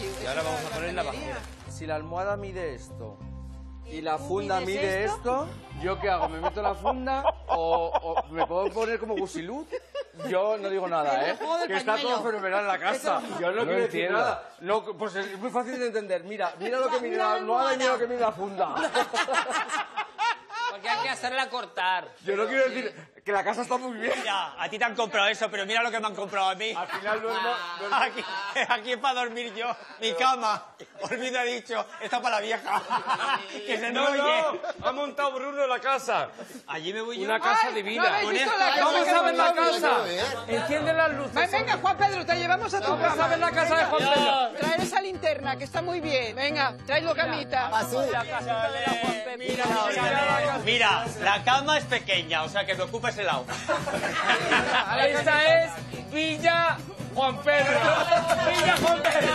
Y ahora vamos a poner la bajera. Si la almohada mide esto y la funda mide esto, ¿yo qué hago? ¿Me meto la funda o me puedo poner como gusiluz? Yo no digo nada, ¿eh? Que está todo fenomenal en la casa. Yo no quiero decir nada. No, pues es muy fácil de entender. Mira lo que mide la almohada y mira lo que mide la funda. Porque hay que hacerla cortar. Yo no quiero decir que la casa está muy bien. Ya, a ti te han comprado eso, pero mira lo que me han comprado a mí. Al final duermo... Aquí es para dormir yo. Mi cama. Olvido he dicho, está para la vieja. Que se nos oye. Ha montado Bruno la casa. Allí me voy yo. Una casa divina. ¿Vamos a ver la casa? Enciende las luces. Venga, Juan Pedro, te llevamos a tu Vamos a casa. ver la casa de Juan Pedro. Traer esa linterna, que está muy bien. Venga, tráelo, camita. Mira, la cama es pequeña, o sea que me ocupa ese lado. Esta es Villa Juan Pedro. Villa Juan Pedro.